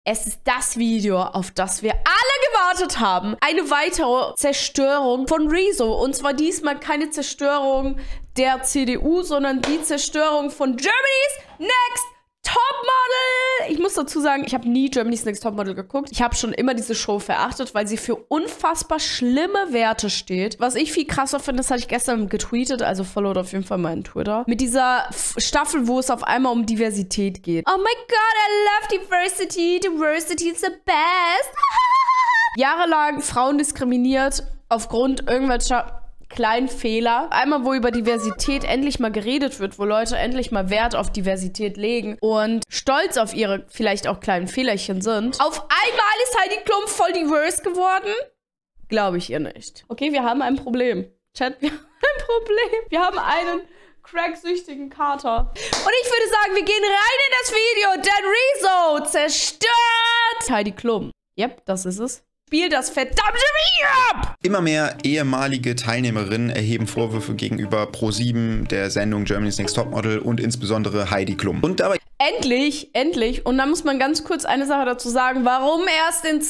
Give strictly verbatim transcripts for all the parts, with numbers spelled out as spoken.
Es ist das Video, auf das wir alle gewartet haben. Eine weitere Zerstörung von Rezo. Und zwar diesmal keine Zerstörung der C D U, sondern die Zerstörung von Germany's Next Topmodel. Ich muss dazu sagen, ich habe nie Germany's Next Topmodel geguckt. Ich habe schon immer diese Show verachtet, weil sie für unfassbar schlimme Werte steht. Was ich viel krasser finde, das hatte ich gestern getweetet, also followt auf jeden Fall meinen Twitter. Mit dieser Staffel, wo es auf einmal um Diversität geht. Oh my God, I love diversity. Diversity is the best. Jahrelang Frauen diskriminiert aufgrund irgendwelcher kleinen Fehler. Einmal, wo über Diversität endlich mal geredet wird, wo Leute endlich mal Wert auf Diversität legen und stolz auf ihre vielleicht auch kleinen Fehlerchen sind. Auf einmal ist Heidi Klum voll diverse geworden? Glaube ich ihr nicht. Okay, wir haben ein Problem. Chat, wir haben ein Problem. Wir haben einen cracksüchtigen Kater. Und ich würde sagen, wir gehen rein in das Video, denn Rezo zerstört Heidi Klum. Yep, das ist es. Spiel das verdammte Video ab! Immer mehr ehemalige Teilnehmerinnen erheben Vorwürfe gegenüber ProSieben, der Sendung Germany's Next Topmodel und insbesondere Heidi Klum. Und dabei Endlich, endlich. Und dann muss man ganz kurz eine Sache dazu sagen. Warum erst in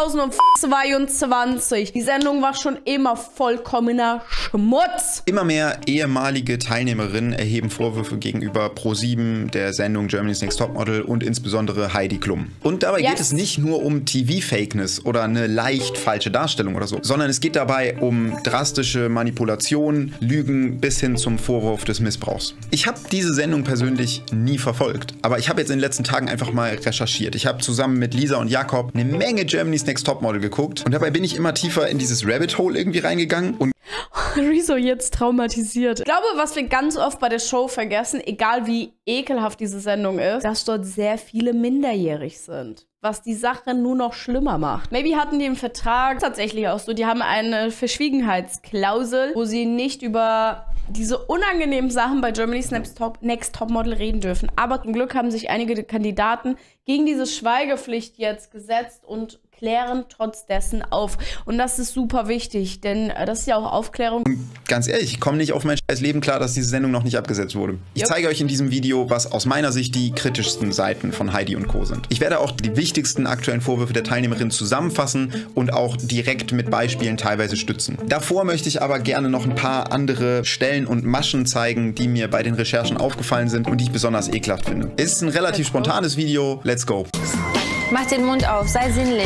zweitausendzweiundzwanzig? Die Sendung war schon immer vollkommener Schmutz. Immer mehr ehemalige Teilnehmerinnen erheben Vorwürfe gegenüber ProSieben, der Sendung Germany's Next Topmodel und insbesondere Heidi Klum. Und dabei yes. geht es nicht nur um T V-Fakeness oder eine leicht falsche Darstellung oder so, sondern es geht dabei um drastische Manipulation, Lügen bis hin zum Vorwurf des Missbrauchs. Ich habe diese Sendung persönlich nie verfolgt. Aber ich habe jetzt in den letzten Tagen einfach mal recherchiert. Ich habe zusammen mit Lisa und Jakob eine Menge Germany's Next Topmodel geguckt. Und dabei bin ich immer tiefer in dieses Rabbit Hole irgendwie reingegangen. Und Rezo jetzt traumatisiert. Ich glaube, was wir ganz oft bei der Show vergessen, egal wie ekelhaft diese Sendung ist, dass dort sehr viele minderjährig sind. Was die Sache nur noch schlimmer macht. Maybe hatten die im Vertrag tatsächlich auch so, die haben eine Verschwiegenheitsklausel, wo sie nicht über diese unangenehmen Sachen bei Germany's Next, Top, Next Topmodel reden dürfen. Aber zum Glück haben sich einige Kandidaten gegen diese Schweigepflicht jetzt gesetzt und klären trotz dessen auf. Und das ist super wichtig, denn das ist ja auch Aufklärung. Ganz ehrlich, ich komme nicht auf mein scheiß Leben klar, dass diese Sendung noch nicht abgesetzt wurde. Ich Jupp. zeige euch in diesem Video, was aus meiner Sicht die kritischsten Seiten von Heidi und Co. sind. Ich werde auch die wichtigsten aktuellen Vorwürfe der Teilnehmerin zusammenfassen und auch direkt mit Beispielen teilweise stützen. Davor möchte ich aber gerne noch ein paar andere Stellen und Maschen zeigen, die mir bei den Recherchen aufgefallen sind und die ich besonders ekelhaft finde. Es ist ein relativ spontanes Video. Let's go. Mach den Mund auf, sei sinnlich.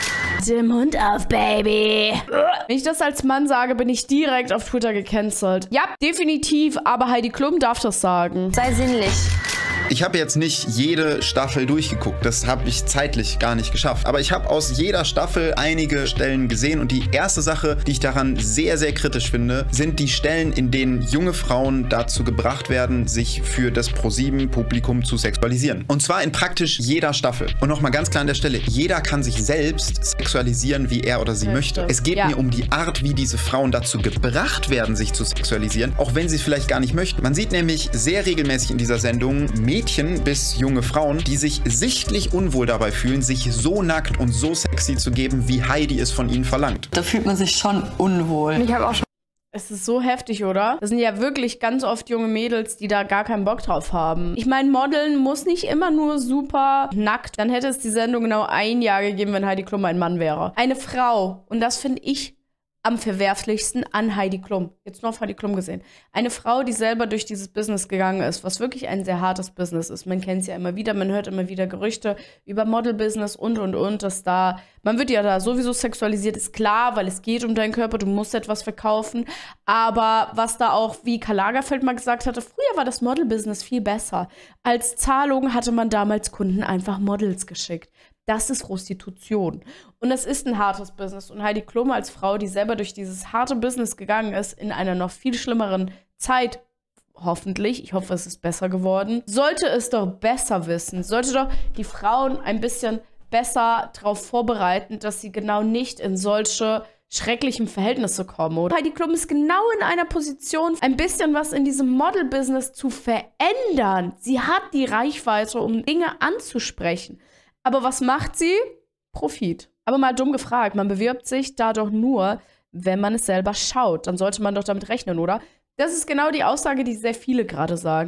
Den Mund auf, Baby. Wenn ich das als Mann sage, bin ich direkt auf Twitter gecancelt. Ja, definitiv, aber Heidi Klum darf das sagen. Sei sinnlich. Ich habe jetzt nicht jede Staffel durchgeguckt, das habe ich zeitlich gar nicht geschafft. Aber ich habe aus jeder Staffel einige Stellen gesehen und die erste Sache, die ich daran sehr, sehr kritisch finde, sind die Stellen, in denen junge Frauen dazu gebracht werden, sich für das ProSieben-Publikum zu sexualisieren. Und zwar in praktisch jeder Staffel. Und nochmal ganz klar an der Stelle, jeder kann sich selbst sexualisieren, wie er oder sie ja, möchte. Stimmt. Es geht ja. mir um die Art, wie diese Frauen dazu gebracht werden, sich zu sexualisieren, auch wenn sie es vielleicht gar nicht möchten. Man sieht nämlich sehr regelmäßig in dieser Sendung Mädchen bis junge Frauen, die sich sichtlich unwohl dabei fühlen, sich so nackt und so sexy zu geben, wie Heidi es von ihnen verlangt. Da fühlt man sich schon unwohl. Ich habe auch schon. Es ist so heftig, oder? Das sind ja wirklich ganz oft junge Mädels, die da gar keinen Bock drauf haben. Ich meine, Modeln muss nicht immer nur super nackt. Dann hätte es die Sendung genau ein Jahr gegeben, wenn Heidi Klum ein Mann wäre. Eine Frau, und das finde ich am verwerflichsten an Heidi Klum. Jetzt nur auf Heidi Klum gesehen. Eine Frau, die selber durch dieses Business gegangen ist, was wirklich ein sehr hartes Business ist. Man kennt es ja immer wieder, man hört immer wieder Gerüchte über Model-Business und, und, und, dass da, man wird ja da sowieso sexualisiert, ist klar, weil es geht um deinen Körper, du musst etwas verkaufen. Aber was da auch, wie Karl Lagerfeld mal gesagt hatte, früher war das Model-Business viel besser. Als Zahlung hatte man damals Kunden einfach Models geschickt. Das ist Prostitution. Und es ist ein hartes Business. Und Heidi Klum als Frau, die selber durch dieses harte Business gegangen ist, in einer noch viel schlimmeren Zeit, hoffentlich, ich hoffe, es ist besser geworden, sollte es doch besser wissen. Sollte doch die Frauen ein bisschen besser darauf vorbereiten, dass sie genau nicht in solche schrecklichen Verhältnisse kommen. Oder Heidi Klum ist genau in einer Position, ein bisschen was in diesem Model-Business zu verändern. Sie hat die Reichweite, um Dinge anzusprechen. Aber was macht sie? Profit. Aber mal dumm gefragt, man bewirbt sich da doch nur, wenn man es selber schaut. Dann sollte man doch damit rechnen, oder? Das ist genau die Aussage, die sehr viele gerade sagen. Ja,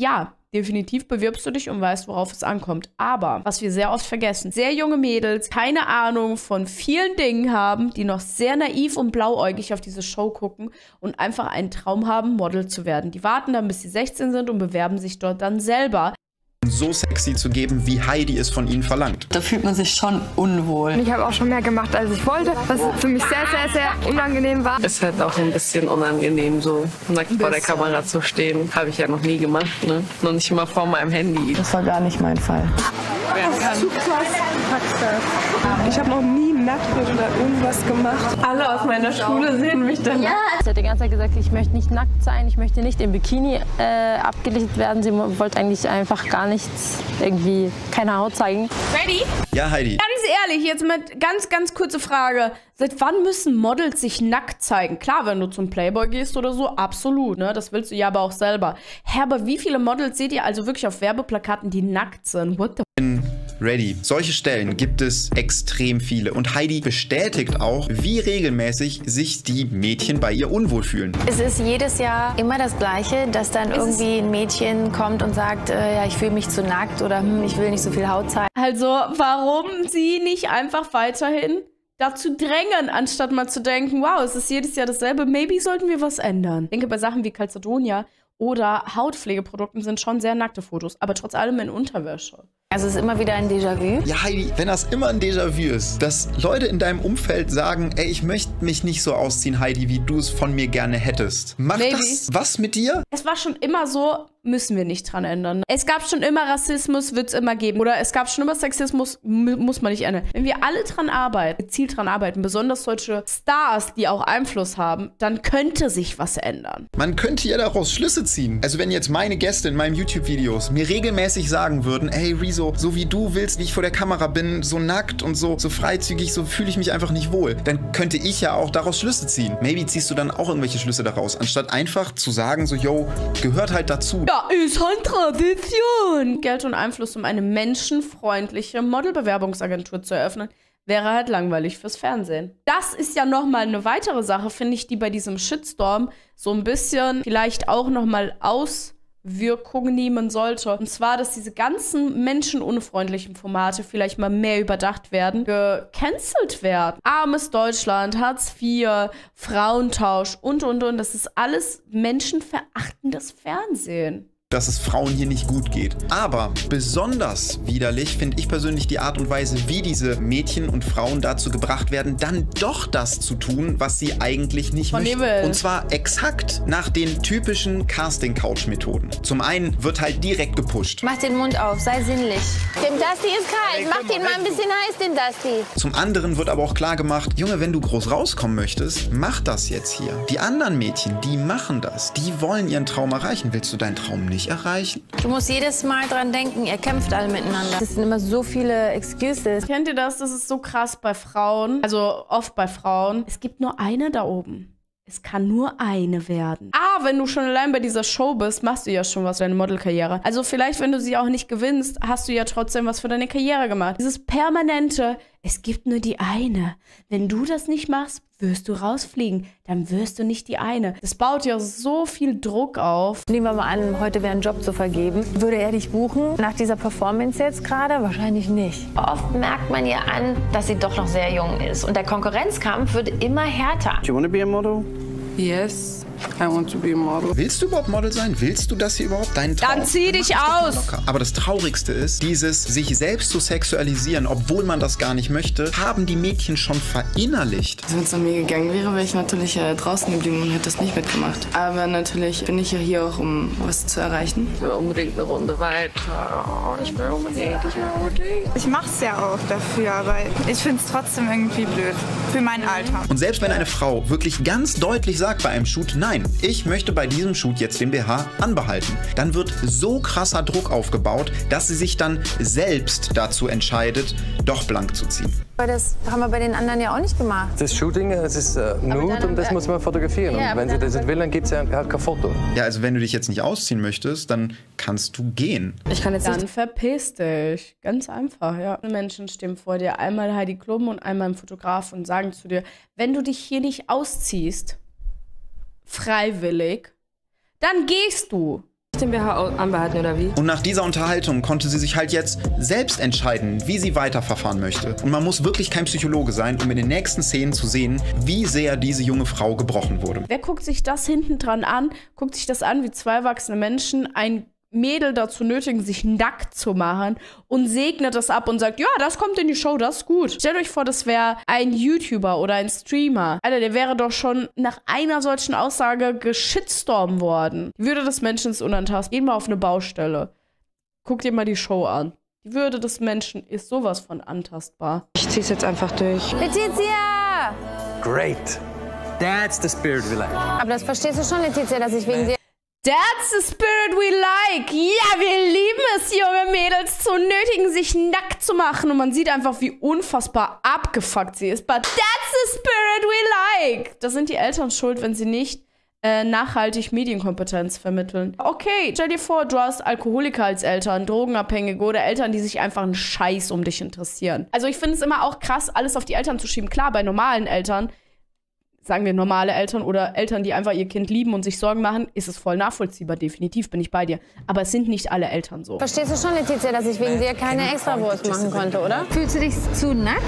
definitiv bewirbst du dich und weißt, worauf es ankommt. Aber, was wir sehr oft vergessen, sehr junge Mädels, keine Ahnung von vielen Dingen haben, die noch sehr naiv und blauäugig auf diese Show gucken und einfach einen Traum haben, Model zu werden. Die warten dann, bis sie sechzehn sind und bewerben sich dort dann selber. So sexy zu geben, wie Heidi es von ihnen verlangt. Da fühlt man sich schon unwohl. Ich habe auch schon mehr gemacht, als ich wollte, was für mich sehr, sehr, sehr unangenehm war. Ist halt auch ein bisschen unangenehm, so nackt vor der Kamera zu stehen. Habe ich ja noch nie gemacht, ne? Noch nicht mal vor meinem Handy. Das war gar nicht mein Fall. Ich habe noch nie nackt oder irgendwas gemacht. Alle aus meiner Schule sehen mich dann. Ja. Sie hat die ganze Zeit gesagt, ich möchte nicht nackt sein, ich möchte nicht im Bikini äh, abgelichtet werden. Sie wollte eigentlich einfach gar nichts, irgendwie keine Haut zeigen. Ready? Ja, Heidi. Ganz ehrlich, jetzt mit ganz, ganz kurze Frage. Seit wann müssen Models sich nackt zeigen? Klar, wenn du zum Playboy gehst oder so, absolut, ne? Das willst du ja aber auch selber. Hä, aber wie viele Models seht ihr also wirklich auf Werbeplakaten, die nackt sind? What the Ready. Solche Stellen gibt es extrem viele und Heidi bestätigt auch, wie regelmäßig sich die Mädchen bei ihr unwohl fühlen. Es ist jedes Jahr immer das Gleiche, dass dann irgendwie ein Mädchen kommt und sagt, äh, ja, ich fühle mich zu nackt oder hm, ich will nicht so viel Haut zeigen. Also, warum sie nicht einfach weiterhin dazu drängen, anstatt mal zu denken, wow, es ist jedes Jahr dasselbe, maybe sollten wir was ändern. Ich denke, bei Sachen wie Calzedonia oder Hautpflegeprodukten sind schon sehr nackte Fotos, aber trotz allem in Unterwäsche. Also es ist immer wieder ein Déjà-vu. Ja, Heidi, wenn das immer ein Déjà-vu ist, dass Leute in deinem Umfeld sagen, ey, ich möchte mich nicht so ausziehen, Heidi, wie du es von mir gerne hättest. Macht Maybe. das was mit dir? Es war schon immer so, müssen wir nicht dran ändern. Es gab schon immer Rassismus, wird es immer geben. Oder es gab schon immer Sexismus, muss man nicht ändern. Wenn wir alle dran arbeiten, gezielt dran arbeiten, besonders solche Stars, die auch Einfluss haben, dann könnte sich was ändern. Man könnte ja daraus Schlüsse ziehen. Also wenn jetzt meine Gäste in meinen YouTube-Videos mir regelmäßig sagen würden, ey Rezo, so wie du willst, wie ich vor der Kamera bin, so nackt und so, so freizügig, so fühle ich mich einfach nicht wohl, dann könnte ich ja auch daraus Schlüsse ziehen. Maybe ziehst du dann auch irgendwelche Schlüsse daraus, anstatt einfach zu sagen, so, yo, gehört halt dazu. Ja, ist halt Tradition. Geld und Einfluss, um eine menschenfreundliche Modelbewerbungsagentur zu eröffnen, wäre halt langweilig fürs Fernsehen. Das ist ja nochmal eine weitere Sache, finde ich, die bei diesem Shitstorm so ein bisschen vielleicht auch nochmal Auswirkungen nehmen sollte. Und zwar, dass diese ganzen menschenunfreundlichen Formate vielleicht mal mehr überdacht werden, gecancelt werden. Armes Deutschland, Hartz vier, Frauentausch und, und, und. Das ist alles menschenverachtendes Fernsehen. Dass es Frauen hier nicht gut geht. Aber besonders widerlich finde ich persönlich die Art und Weise, wie diese Mädchen und Frauen dazu gebracht werden, dann doch das zu tun, was sie eigentlich nicht Von möchten. Nebel. Und zwar exakt nach den typischen Casting-Couch-Methoden. Zum einen wird halt direkt gepusht. Mach den Mund auf, sei sinnlich. Dem Dusty ist kalt, mach den mal ein bisschen heiß, den Dusty. Zum anderen wird aber auch klar gemacht, Junge, wenn du groß rauskommen möchtest, mach das jetzt hier. Die anderen Mädchen, die machen das. Die wollen ihren Traum erreichen. Willst du deinen Traum nicht erreichen? Du musst jedes Mal dran denken, ihr kämpft alle miteinander. Das sind immer so viele Excuses. Kennt ihr das? Das ist so krass bei Frauen, also oft bei Frauen. Es gibt nur eine da oben. Es kann nur eine werden. Ah, wenn du schon allein bei dieser Show bist, machst du ja schon was für deine Modelkarriere. Also vielleicht, wenn du sie auch nicht gewinnst, hast du ja trotzdem was für deine Karriere gemacht. Dieses permanente, es gibt nur die eine. Wenn du das nicht machst, wirst du rausfliegen. Dann wirst du nicht die eine. Das baut ja so viel Druck auf. Nehmen wir mal an, heute wäre ein Job zu vergeben. Würde er dich buchen nach dieser Performance jetzt gerade? Wahrscheinlich nicht. Oft merkt man ihr an, dass sie doch noch sehr jung ist. Und der Konkurrenzkampf wird immer härter. Do you want to be a model? Yes, I want to be a model. Willst du überhaupt Model sein? Willst du das hier überhaupt? Deinen Traum? Dann zieh dich aus! Aber das Traurigste ist, dieses sich selbst zu sexualisieren, obwohl man das gar nicht möchte, haben die Mädchen schon verinnerlicht. Wenn es an mir gegangen wäre, wäre ich natürlich äh, draußen geblieben und hätte das nicht mitgemacht. Aber natürlich bin ich ja hier auch, um was zu erreichen. Ich will unbedingt eine Runde weiter. Ich will unbedingt, ich will unbedingt. Ich mach's ja auch dafür, aber ich find's trotzdem irgendwie blöd. Für mein Alter. Und selbst wenn eine Frau wirklich ganz deutlich sagt bei einem Shoot, nein, ich möchte bei diesem Shoot jetzt den B H anbehalten, dann wird so krasser Druck aufgebaut, dass sie sich dann selbst dazu entscheidet, doch blank zu ziehen. Das haben wir bei den anderen ja auch nicht gemacht. Das Shooting, es ist äh, nude und das muss man fotografieren. Ja, und wenn sie das nicht will, dann gibt es ja halt kein Foto. Ja, also wenn du dich jetzt nicht ausziehen möchtest, dann kannst du gehen. Ich kann jetzt Dann verpiss dich. Ganz einfach, ja. Menschen stehen vor dir, einmal Heidi Klum und einmal ein Fotograf und sagen zu dir, wenn du dich hier nicht ausziehst, freiwillig, dann gehst du. Den B H anbehalten oder wie? Und nach dieser Unterhaltung konnte sie sich halt jetzt selbst entscheiden, wie sie weiterverfahren möchte. Und man muss wirklich kein Psychologe sein, um in den nächsten Szenen zu sehen, wie sehr diese junge Frau gebrochen wurde. Wer guckt sich das hinten dran an? Guckt sich das an, wie zwei erwachsene Menschen ein Mädel dazu nötigen, sich nackt zu machen und segnet das ab und sagt, ja, das kommt in die Show, das ist gut. Stellt euch vor, das wäre ein YouTuber oder ein Streamer. Alter, der wäre doch schon nach einer solchen Aussage geschitstormt worden. Die Würde des Menschen ist unantastbar. Geh mal auf eine Baustelle. Guck dir mal die Show an. Die Würde des Menschen ist sowas von antastbar. Ich zieh's jetzt einfach durch. Letizia! Great. That's the spirit we like. Aber das verstehst du schon, Letizia, dass ich wegen dir... That's the spirit we like. Ja, wir lieben es, junge Mädels zu nötigen, sich nackt zu machen. Und man sieht einfach, wie unfassbar abgefuckt sie ist. But that's the spirit we like. Das sind die Eltern schuld, wenn sie nicht äh, nachhaltig Medienkompetenz vermitteln. Okay, stell dir vor, du hast Alkoholiker als Eltern, Drogenabhängige oder Eltern, die sich einfach einen Scheiß um dich interessieren. Also ich finde es immer auch krass, alles auf die Eltern zu schieben. Klar, bei normalen Eltern, sagen wir normale Eltern oder Eltern, die einfach ihr Kind lieben und sich Sorgen machen, ist es voll nachvollziehbar. Definitiv bin ich bei dir. Aber es sind nicht alle Eltern so. Verstehst du schon, Letizia, dass ich wegen dir keine Extrawurst machen konnte, oder? Fühlst du dich zu nackt?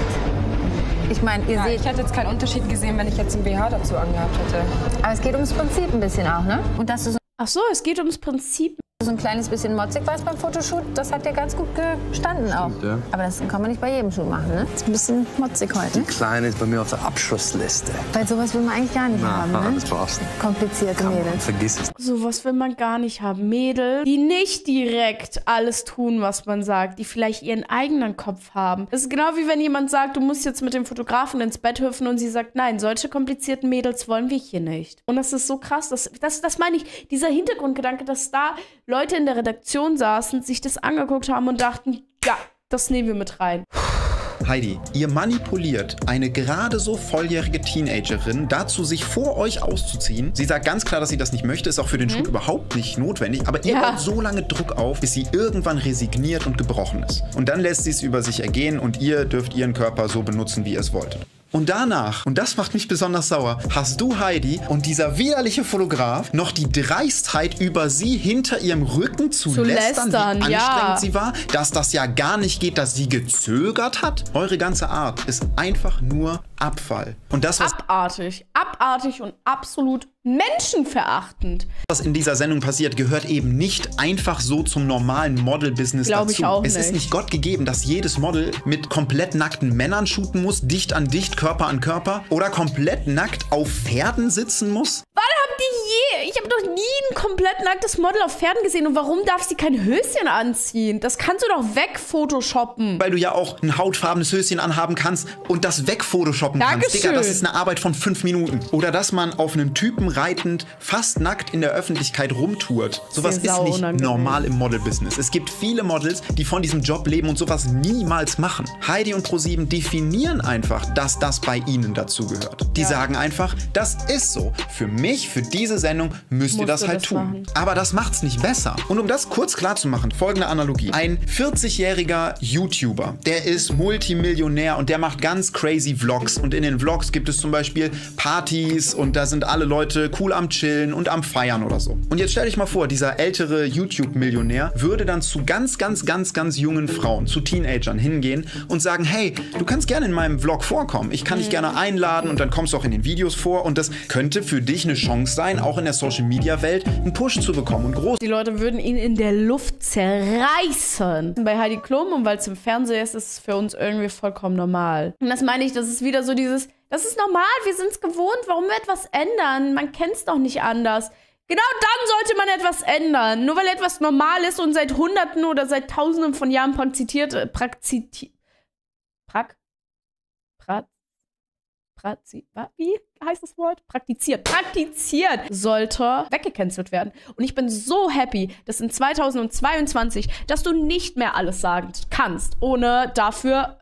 Ich meine, ihr ja, seht... Ich hätte jetzt keinen Unterschied gesehen, wenn ich jetzt einen B H dazu angehabt hätte. Aber es geht ums Prinzip ein bisschen auch, ne? Und dass du so Ach so, es geht ums Prinzip. So ein kleines bisschen motzig warst beim Fotoshoot, das hat dir ganz gut gestanden auch. Stimmt, ja. Aber das kann man nicht bei jedem Shoot machen, ne? Ist ein bisschen motzig heute. Die Kleine ist bei mir auf der Abschussliste. Weil sowas will man eigentlich gar nicht Na, haben, ne? das brauchst du. Komplizierte Mädels. Vergiss es. Sowas will man gar nicht haben. Mädels, die nicht direkt alles tun, was man sagt, die vielleicht ihren eigenen Kopf haben. Das ist genau wie wenn jemand sagt, du musst jetzt mit dem Fotografen ins Bett hüpfen und sie sagt, nein, solche komplizierten Mädels wollen wir hier nicht. Und das ist so krass, das, das, das meine ich, dieser Hintergrundgedanke, dass da Leute in der Redaktion saßen, sich das angeguckt haben und dachten, ja, das nehmen wir mit rein. Heidi, ihr manipuliert eine gerade so volljährige Teenagerin dazu, sich vor euch auszuziehen. Sie sagt ganz klar, dass sie das nicht möchte, ist auch für den mhm. Shoot überhaupt nicht notwendig. Aber ihr ja. baut so lange Druck auf, bis sie irgendwann resigniert und gebrochen ist. Und dann lässt sie es über sich ergehen und ihr dürft ihren Körper so benutzen, wie ihr es wolltet. Und danach, und das macht mich besonders sauer, hast du, Heidi, und dieser widerliche Fotograf noch die Dreistheit, über sie hinter ihrem Rücken zu, zu lästern, lästern, wie anstrengend ja. sie war, dass das ja gar nicht geht, dass sie gezögert hat. Eure ganze Art ist einfach nur Abfall. Und das, was abartig, abartig und absolut menschenverachtend. Was in dieser Sendung passiert, gehört eben nicht einfach so zum normalen Model-Business dazu. Glaube ich auch es nicht. ist nicht Gott gegeben, dass jedes Model mit komplett nackten Männern shooten muss, dicht an dicht, Körper an Körper oder komplett nackt auf Pferden sitzen muss. Wann habt ihr je? Ich habe noch nie ein komplett nacktes Model auf Pferden gesehen. Und warum darf sie kein Höschen anziehen? Das kannst du doch wegphotoshoppen. Weil du ja auch ein hautfarbenes Höschen anhaben kannst und das wegphotoshoppen kannst. Digga, das ist eine Arbeit von fünf Minuten. Oder dass man auf einen Typen reitend fast nackt in der Öffentlichkeit rumtourt. Sowas ist nicht unangenehm. Normal im Model-Business. Es gibt viele Models, die von diesem Job leben und sowas niemals machen. Heidi und ProSieben definieren einfach, dass das bei ihnen dazugehört. Die ja. sagen einfach, das ist so. Für mich, für diese Sendung müsst ihr das halt das tun. Machen. Aber das macht's nicht besser. Und um das kurz klar zu machen, folgende Analogie. Ein vierzigjähriger YouTuber, der ist Multimillionär und der macht ganz crazy Vlogs. Und in den Vlogs gibt es zum Beispiel Partys und da sind alle Leute cool am Chillen und am Feiern oder so. Und jetzt stell dich mal vor, dieser ältere YouTube-Millionär würde dann zu ganz, ganz, ganz, ganz jungen Frauen, zu Teenagern hingehen und sagen, hey, du kannst gerne in meinem Vlog vorkommen. Ich kann dich gerne einladen und dann kommst du auch in den Videos vor und das könnte für dich eine Chance sein, auch in der Social-Media-Welt einen Push zu bekommen und groß. Die Leute würden ihn in der Luft zerreißen. Bei Heidi Klum und weil es im Fernsehen ist, ist es für uns irgendwie vollkommen normal. Und das meine ich, das ist wieder so dieses, das ist normal, wir sind es gewohnt, warum wir etwas ändern? Man kennt es doch nicht anders. Genau dann sollte man etwas ändern. Nur weil etwas normal ist und seit Hunderten oder seit Tausenden von Jahren praktiziert, praktiziert, prak, prak, Prazi, wie heißt das Wort? Praktiziert. Praktiziert sollte weggecancelt werden. Und ich bin so happy, dass in zweitausendzweiundzwanzig, dass du nicht mehr alles sagen kannst, ohne dafür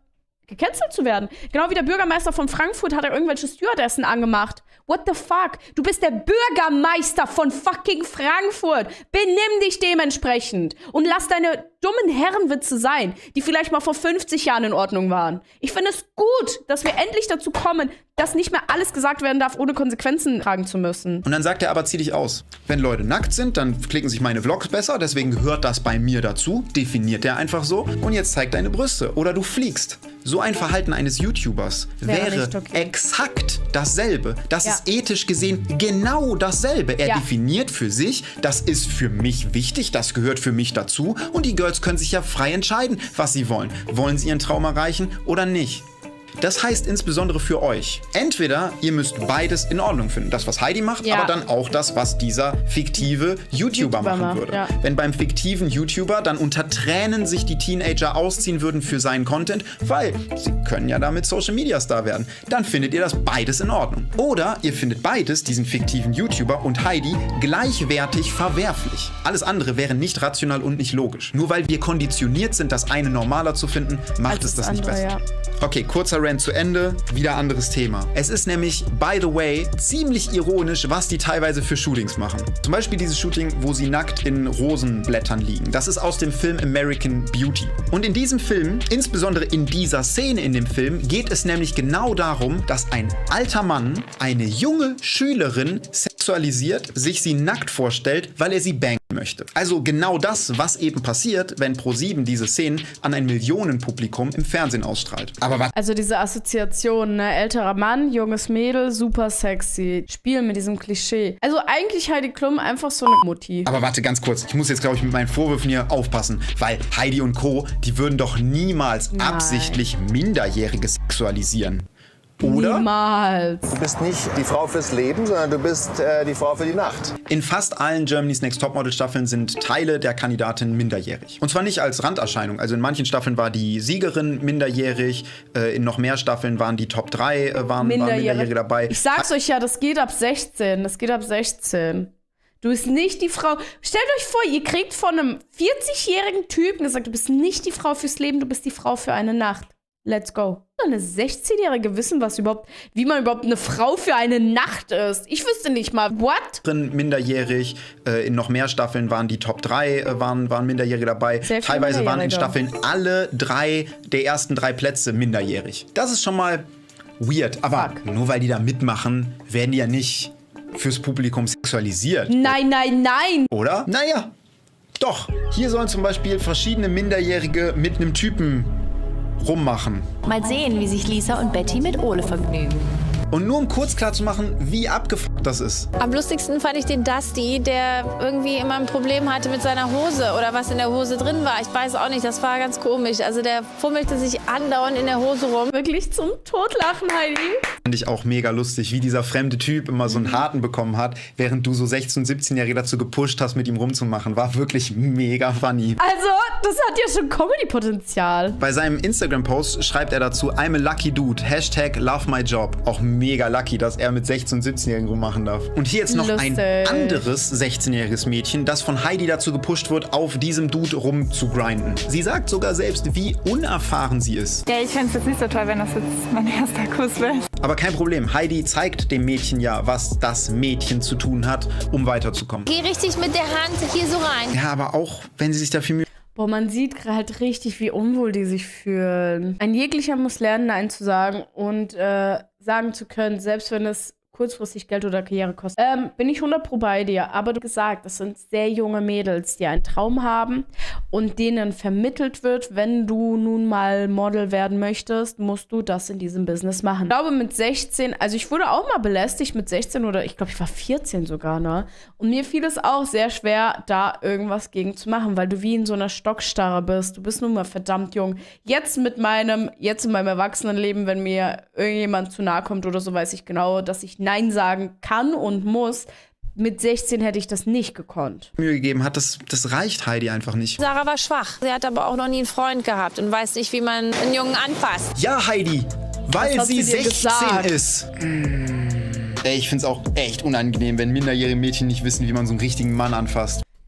gecancelt zu werden. Genau wie der Bürgermeister von Frankfurt hat er irgendwelche Stewardessen angemacht. What the fuck? Du bist der Bürgermeister von fucking Frankfurt. Benimm dich dementsprechend. Und lass deine dummen Herrenwitze sein, die vielleicht mal vor fünfzig Jahren in Ordnung waren. Ich finde es gut, dass wir endlich dazu kommen, dass nicht mehr alles gesagt werden darf, ohne Konsequenzen tragen zu müssen. Und dann sagt er aber, zieh dich aus. Wenn Leute nackt sind, dann klicken sich meine Vlogs besser, deswegen gehört das bei mir dazu, definiert er einfach so. Und jetzt zeig deine Brüste. Oder du fliegst. So ein Verhalten eines YouTubers wäre, wäre okay. exakt dasselbe. Das ja. ist ethisch gesehen genau dasselbe. Er ja. definiert für sich, das ist für mich wichtig, das gehört für mich dazu. Und die Girls können sich ja frei entscheiden, was sie wollen. Wollen sie ihren Traum erreichen oder nicht? Das heißt insbesondere für euch, entweder ihr müsst beides in Ordnung finden. Das, was Heidi macht, ja. aber dann auch das, was dieser fiktive YouTuber, YouTuber machen macht, würde. Ja. Wenn beim fiktiven YouTuber dann unter Tränen sich die Teenager ausziehen würden für seinen Content, weil sie können ja damit Social Media Star werden, dann findet ihr das beides in Ordnung. Oder ihr findet beides, diesen fiktiven YouTuber und Heidi, gleichwertig verwerflich. Alles andere wäre nicht rational und nicht logisch. Nur weil wir konditioniert sind, das eine normaler zu finden, macht Als es das, das andere, nicht besser. Ja. Okay, kurzer Rant zu Ende, wieder anderes Thema. Es ist nämlich, by the way, ziemlich ironisch, was die teilweise für Shootings machen. Zum Beispiel dieses Shooting, wo sie nackt in Rosenblättern liegen. Das ist aus dem Film American Beauty. Und in diesem Film, insbesondere in dieser Szene in dem Film, geht es nämlich genau darum, dass ein alter Mann eine junge Schülerin sexualisiert, sich sie nackt vorstellt, weil er sie bangen möchte. Also genau das, was eben passiert, wenn ProSieben diese Szenen an ein Millionenpublikum im Fernsehen ausstrahlt. Aber was? Also diese Assoziation, ne? Älterer Mann, junges Mädel, super sexy. Spielen mit diesem Klischee. Also eigentlich Heidi Klum einfach so eine Mutti. Aber warte, ganz kurz. Ich muss jetzt, glaube ich, mit meinen Vorwürfen hier aufpassen. Weil Heidi und Co., die würden doch niemals Nein. absichtlich Minderjährige sexualisieren. Oder? Niemals. Du bist nicht die Frau fürs Leben, sondern du bist äh, die Frau für die Nacht. In fast allen Germany's Next Topmodel Staffeln sind Teile der Kandidatin minderjährig. Und zwar nicht als Randerscheinung. Also in manchen Staffeln war die Siegerin minderjährig, äh, in noch mehr Staffeln waren die Top drei äh, waren, Minderjährige. waren Minderjährige dabei. Ich sag's euch ja, das geht ab sechzehn. Das geht ab sechzehn. Du bist nicht die Frau. Stellt euch vor, ihr kriegt von einem vierzigjährigen Typen gesagt, du bist nicht die Frau fürs Leben, du bist die Frau für eine Nacht. Let's go. Eine sechzehnjährige wissen, was überhaupt, wie man überhaupt eine Frau für eine Nacht ist. Ich wüsste nicht mal, what? Minderjährig, äh, in noch mehr Staffeln waren die Top drei, äh, waren, waren Minderjährige dabei. Teilweise waren in Staffeln alle drei der ersten drei Plätze minderjährig. Das ist schon mal weird. Aber Fuck. nur weil die da mitmachen, werden die ja nicht fürs Publikum sexualisiert. Nein, nein, nein. Oder? Naja, doch. Hier sollen zum Beispiel verschiedene Minderjährige mit einem Typen rummachen. Mal sehen, wie sich Lisa und Betty mit Ole vergnügen. Und nur um kurz klar zu machen, wie abgefuckt das ist. Am lustigsten fand ich den Dusty, der irgendwie immer ein Problem hatte mit seiner Hose oder was in der Hose drin war. Ich weiß auch nicht, das war ganz komisch. Also der fummelte sich andauernd in der Hose rum. Wirklich zum Totlachen, Heidi. Fand ich auch mega lustig, wie dieser fremde Typ immer so einen Harten bekommen hat, während du so sechzehn-, siebzehnjährige dazu gepusht hast, mit ihm rumzumachen. War wirklich mega funny. Also, das hat ja schon Comedy-Potenzial. Bei seinem Instagram-Post schreibt er dazu, I'm a lucky dude, Hashtag love my job. Auch mega lucky, dass er mit sechzehn-, siebzehnjährigen rummachen darf. Und hier jetzt noch Lustig. ein anderes sechzehnjähriges Mädchen, das von Heidi dazu gepusht wird, auf diesem Dude rumzugrinden. Sie sagt sogar selbst, wie unerfahren sie ist. Ja, ich fände es jetzt nicht so toll, wenn das jetzt mein erster Kuss wäre. Aber kein Problem, Heidi zeigt dem Mädchen ja, was das Mädchen zu tun hat, um weiterzukommen. Geh richtig mit der Hand hier so rein. Ja, aber auch, wenn sie sich dafür Mühe... Boah, man sieht halt richtig, wie unwohl die sich fühlen. Ein jeglicher muss lernen, Nein zu sagen und äh, sagen zu können, selbst wenn es kurzfristig Geld oder Karriere kostet. Ähm, bin ich hundert Pro bei dir, aber du gesagt, das sind sehr junge Mädels, die einen Traum haben und denen vermittelt wird, wenn du nun mal Model werden möchtest, musst du das in diesem Business machen. Ich glaube mit sechzehn, also ich wurde auch mal belästigt mit sechzehn oder ich glaube ich war vierzehn sogar, ne? Und mir fiel es auch sehr schwer, da irgendwas gegen zu machen, weil du wie in so einer Stockstarre bist. Du bist nun mal verdammt jung. Jetzt mit meinem, jetzt in meinem Erwachsenenleben, wenn mir irgendjemand zu nahe kommt oder so, weiß ich genau, dass ich Nein sagen kann und muss. Mit sechzehn hätte ich das nicht gekonnt. Mühe gegeben hat, das, das reicht Heidi einfach nicht. Sarah war schwach. Sie hat aber auch noch nie einen Freund gehabt und weiß nicht, wie man einen Jungen anfasst. Ja, Heidi, weil sie sechzehn ist. Ey, ich find's auch echt unangenehm, wenn minderjährige Mädchen nicht wissen, wie man so einen richtigen Mann anfasst.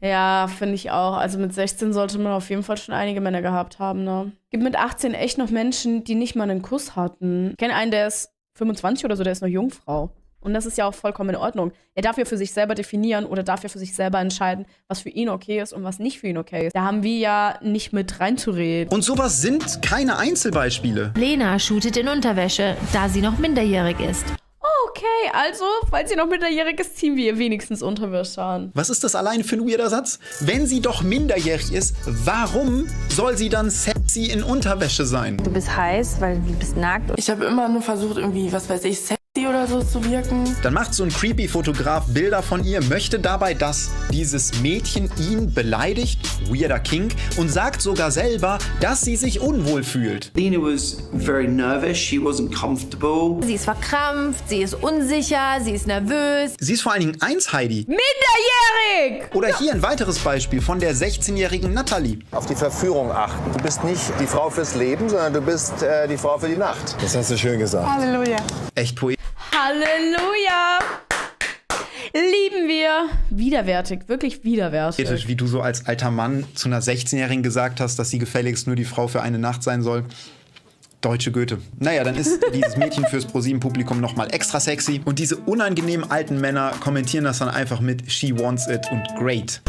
Ja, finde ich auch. Also mit sechzehn sollte man auf jeden Fall schon einige Männer gehabt haben, ne? Gibt mit achtzehn echt noch Menschen, die nicht mal einen Kuss hatten. Ich kenne einen, der ist fünfundzwanzig oder so, der ist noch Jungfrau. Und das ist ja auch vollkommen in Ordnung. Er darf ja für sich selber definieren oder darf ja für sich selber entscheiden, was für ihn okay ist und was nicht für ihn okay ist. Da haben wir ja nicht mit reinzureden. Und sowas sind keine Einzelbeispiele. Lena shootet in Unterwäsche, da sie noch minderjährig ist. Okay, also, falls sie noch minderjährig ist, ziehen wir ihr wenigstens Unterwäsche an. Was ist das alleine für ein weirder Satz? Wenn sie doch minderjährig ist, warum soll sie dann sexy in Unterwäsche sein? Du bist heiß, weil du bist nackt. Ich habe immer nur versucht, irgendwie, was weiß ich, sexy oder so zu wirken. Dann macht so ein creepy Fotograf Bilder von ihr, möchte dabei, dass dieses Mädchen ihn beleidigt, weirder Kink, und sagt sogar selber, dass sie sich unwohl fühlt. Lena was very nervous, she wasn't comfortable. Sie ist verkrampft, sie ist unsicher, sie ist nervös. Sie ist vor allen Dingen eins, Heidi. Minderjährig! Oder hier ein weiteres Beispiel von der sechzehnjährigen Natalie. Auf die Verführung achten. Du bist nicht die Frau fürs Leben, sondern du bist äh, die Frau für die Nacht. Das hast du schön gesagt. Halleluja. Echt poetisch. Halleluja! Lieben wir. Widerwärtig, wirklich widerwärtig. Wie du so als alter Mann zu einer sechzehnjährigen gesagt hast, dass sie gefälligst nur die Frau für eine Nacht sein soll. Deutsche Goethe. Naja, dann ist dieses Mädchen fürs ProSieben-Publikum nochmal extra sexy. Und diese unangenehmen alten Männer kommentieren das dann einfach mit She wants it und great.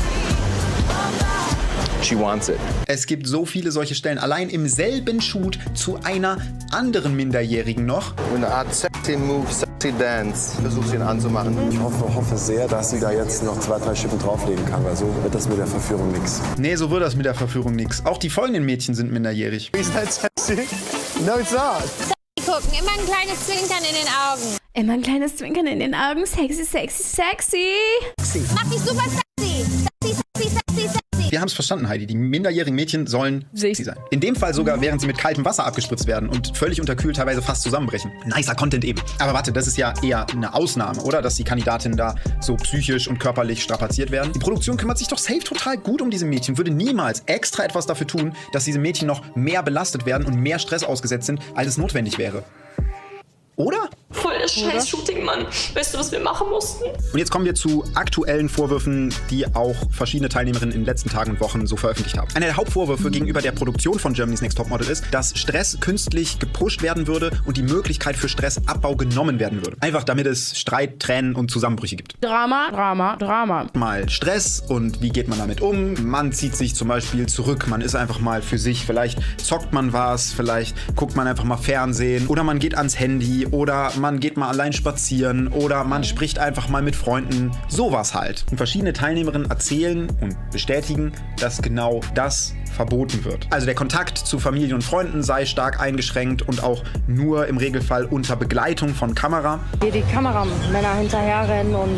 She wants it. Es gibt so viele solche Stellen. Allein im selben Shoot zu einer anderen Minderjährigen noch. Eine Art sexy Move, sexy Dance. Versuch sie ihn anzumachen. Ich hoffe, hoffe sehr, dass sie da jetzt noch zwei, drei Schippen drauflegen kann, weil so wird das mit der Verführung nichts. Nee, so wird das mit der Verführung nichts. Auch die folgenden Mädchen sind minderjährig. Ist das sexy? No, it's not. Gucken, immer ein kleines Zwinkern in den Augen. Immer ein kleines Zwinkern in den Augen. Sexy, sexy, sexy. Mach dich super sexy. Sexy, sexy, sexy, sexy. Wir haben es verstanden, Heidi. Die minderjährigen Mädchen sollen sexy sein. In dem Fall sogar, während sie mit kaltem Wasser abgespritzt werden und völlig unterkühlt teilweise fast zusammenbrechen. Nicer Content eben. Aber warte, das ist ja eher eine Ausnahme, oder? Dass die Kandidatinnen da so psychisch und körperlich strapaziert werden. Die Produktion kümmert sich doch safe total gut um diese Mädchen. Würde niemals extra etwas dafür tun, dass diese Mädchen noch mehr belastet werden und mehr Stress ausgesetzt sind, als es notwendig wäre. Oder? Voll das scheiß Shooting, Mann. Weißt du, was wir machen mussten? Und jetzt kommen wir zu aktuellen Vorwürfen, die auch verschiedene Teilnehmerinnen in den letzten Tagen und Wochen so veröffentlicht haben. Einer der Hauptvorwürfe gegenüber der Produktion von Germany's Next Topmodel ist, dass Stress künstlich gepusht werden würde und die Möglichkeit für Stressabbau genommen werden würde. Einfach damit es Streit, Tränen und Zusammenbrüche gibt. Drama, Drama, Drama. Mal Stress und wie geht man damit um? Man zieht sich zum Beispiel zurück, man ist einfach mal für sich. Vielleicht zockt man was, vielleicht guckt man einfach mal Fernsehen oder man geht ans Handy oder man geht mal allein spazieren oder man spricht einfach mal mit Freunden. Sowas halt. Und verschiedene Teilnehmerinnen erzählen und bestätigen, dass genau das verboten wird. Also der Kontakt zu Familie und Freunden sei stark eingeschränkt und auch nur im Regelfall unter Begleitung von Kamera. Hier die Kameramänner hinterherrennen und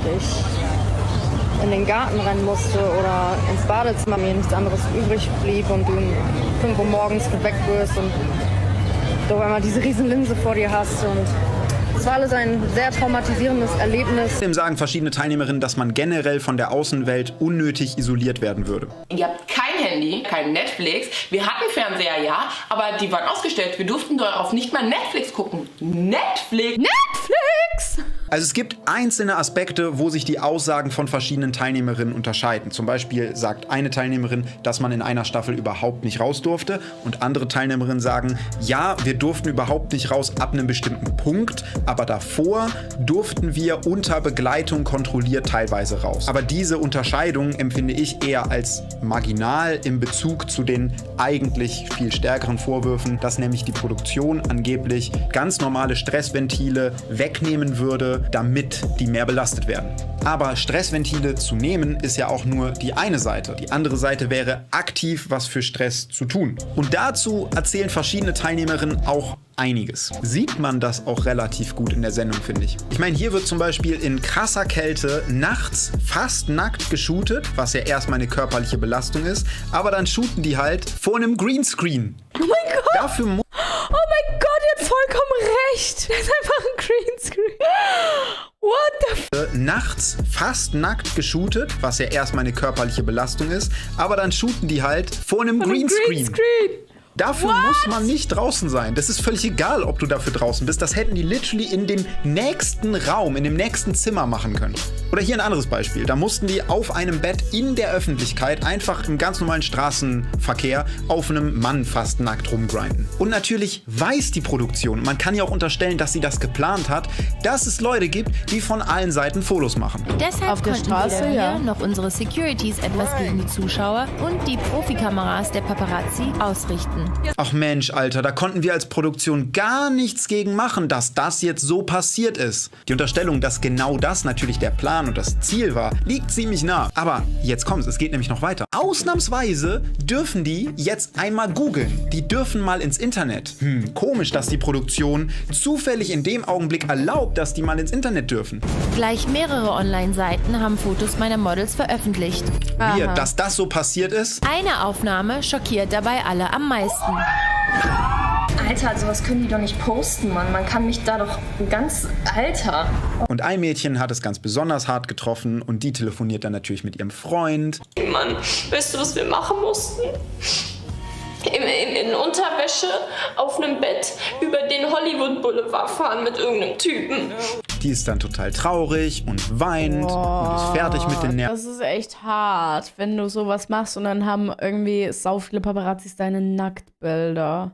ich in den Garten rennen musste oder ins Badezimmer, mir nichts anderes übrig blieb und du um fünf Uhr morgens geweckt wirst und du auf einmal diese riesen Linse vor dir hast und es war alles ein sehr traumatisierendes Erlebnis. Außerdem sagen verschiedene Teilnehmerinnen, dass man generell von der Außenwelt unnötig isoliert werden würde. Ihr habt kein Handy, kein Netflix. Wir hatten Fernseher, ja, aber die waren ausgestellt. Wir durften darauf nicht mal Netflix gucken. Netflix? Netflix! Also es gibt einzelne Aspekte, wo sich die Aussagen von verschiedenen Teilnehmerinnen unterscheiden. Zum Beispiel sagt eine Teilnehmerin, dass man in einer Staffel überhaupt nicht raus durfte. Und andere Teilnehmerinnen sagen, ja, wir durften überhaupt nicht raus ab einem bestimmten Punkt. Aber davor durften wir unter Begleitung kontrolliert teilweise raus. Aber diese Unterscheidung empfinde ich eher als marginal im Bezug zu den eigentlich viel stärkeren Vorwürfen, dass nämlich die Produktion angeblich ganz normale Stressventile wegnehmen würde, damit die mehr belastet werden. Aber Stressventile zu nehmen ist ja auch nur die eine Seite. Die andere Seite wäre aktiv was für Stress zu tun. Und dazu erzählen verschiedene Teilnehmerinnen auch einiges. Sieht man das auch relativ gut in der Sendung, finde ich. Ich meine, hier wird zum Beispiel in krasser Kälte nachts fast nackt geshootet, was ja erstmal eine körperliche Belastung ist, aber dann shooten die halt vor einem Greenscreen. Oh mein Gott! Dafür mu- Oh mein Gott, ihr habt vollkommen recht! Das ist einfach ein Greenscreen. What the f... Nachts fast nackt geshootet, was ja erstmal eine körperliche Belastung ist, aber dann shooten die halt vor einem Von einem Greenscreen. Greenscreen. Dafür What? muss man nicht draußen sein. Das ist völlig egal, ob du dafür draußen bist. Das hätten die literally in dem nächsten Raum, in dem nächsten Zimmer machen können. Oder hier ein anderes Beispiel. Da mussten die auf einem Bett in der Öffentlichkeit einfach im ganz normalen Straßenverkehr auf einem Mann fast nackt rumgrinden. Und natürlich weiß die Produktion, man kann ja auch unterstellen, dass sie das geplant hat, dass es Leute gibt, die von allen Seiten Fotos machen. Deshalb auf der konnten Straße, weder wir ja. noch unsere Securities etwas gegen die Zuschauer und die Profikameras der Paparazzi ausrichten. Ach Mensch, Alter, da konnten wir als Produktion gar nichts gegen machen, dass das jetzt so passiert ist. Die Unterstellung, dass genau das natürlich der Plan und das Ziel war, liegt ziemlich nah. Aber jetzt kommt's, es geht nämlich noch weiter. Ausnahmsweise dürfen die jetzt einmal googeln. Die dürfen mal ins Internet. Hm, komisch, dass die Produktion zufällig in dem Augenblick erlaubt, dass die mal ins Internet dürfen. Gleich mehrere Online-Seiten haben Fotos meiner Models veröffentlicht. Wir, dass das so passiert ist? Eine Aufnahme schockiert dabei alle am meisten. Alter, sowas können die doch nicht posten, Mann. Man kann mich da doch ganz... Alter. Und ein Mädchen hat es ganz besonders hart getroffen und die telefoniert dann natürlich mit ihrem Freund. Mann, weißt du, was wir machen mussten? In, in, in Unterwäsche auf einem Bett über den Hollywood Boulevard fahren mit irgendeinem Typen. Die ist dann total traurig und weint Boah, und ist fertig mit den Nerven. Das ist echt hart, wenn du sowas machst und dann haben irgendwie sau viele Paparazzis deine Nacktbilder.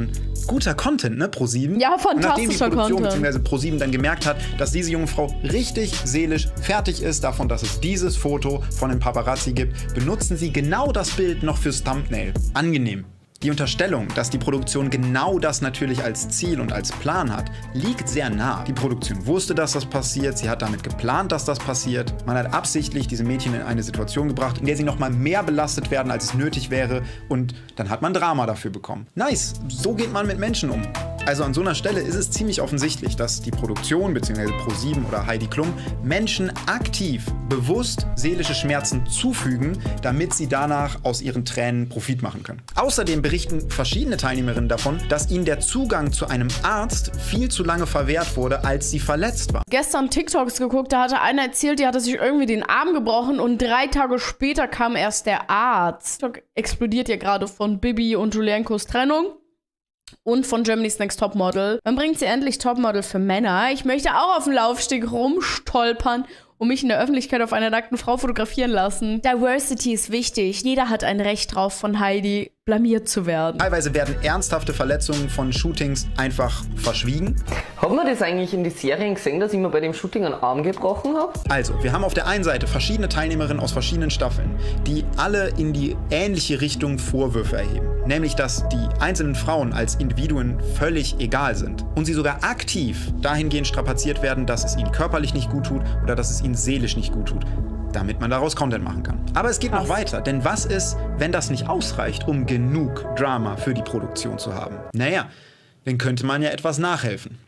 Guter Content, ne, ProSieben? Ja, fantastischer Und nachdem die Produktion Content. bzw. ProSieben dann gemerkt hat, dass diese junge Frau richtig seelisch fertig ist davon, dass es dieses Foto von dem Paparazzi gibt, benutzen sie genau das Bild noch fürs Thumbnail. Angenehm. Die Unterstellung, dass die Produktion genau das natürlich als Ziel und als Plan hat, liegt sehr nah. Die Produktion wusste, dass das passiert, sie hat damit geplant, dass das passiert. Man hat absichtlich diese Mädchen in eine Situation gebracht, in der sie noch mal mehr belastet werden, als es nötig wäre, und dann hat man Drama dafür bekommen. Nice, so geht man mit Menschen um. Also an so einer Stelle ist es ziemlich offensichtlich, dass die Produktion bzw. ProSieben oder Heidi Klum Menschen aktiv, bewusst seelische Schmerzen zufügen, damit sie danach aus ihren Tränen Profit machen können. Außerdem berichten verschiedene Teilnehmerinnen davon, dass ihnen der Zugang zu einem Arzt viel zu lange verwehrt wurde, als sie verletzt war. Gestern TikToks geguckt, da hatte einer erzählt, die hatte sich irgendwie den Arm gebrochen und drei Tage später kam erst der Arzt. TikTok explodiert ja gerade von Bibi und Juliankos Trennung. Und von Germany's Next Topmodel. Dann bringt sie endlich Topmodel für Männer. Ich möchte auch auf dem Laufsteg rumstolpern und mich in der Öffentlichkeit auf einer nackten Frau fotografieren lassen. Diversity ist wichtig. Jeder hat ein Recht drauf, von Heidi blamiert zu werden. Teilweise werden ernsthafte Verletzungen von Shootings einfach verschwiegen. Hat man das eigentlich in die Serien gesehen, dass ich mir bei dem Shooting einen Arm gebrochen habe? Also, wir haben auf der einen Seite verschiedene Teilnehmerinnen aus verschiedenen Staffeln, die alle in die ähnliche Richtung Vorwürfe erheben. Nämlich, dass die einzelnen Frauen als Individuen völlig egal sind. Und sie sogar aktiv dahingehend strapaziert werden, dass es ihnen körperlich nicht gut tut oder dass es ihnen seelisch nicht gut tut, damit man daraus Content machen kann. Aber es geht noch weiter, denn was ist, wenn das nicht ausreicht, um genug Drama für die Produktion zu haben? Naja, dann könnte man ja etwas nachhelfen.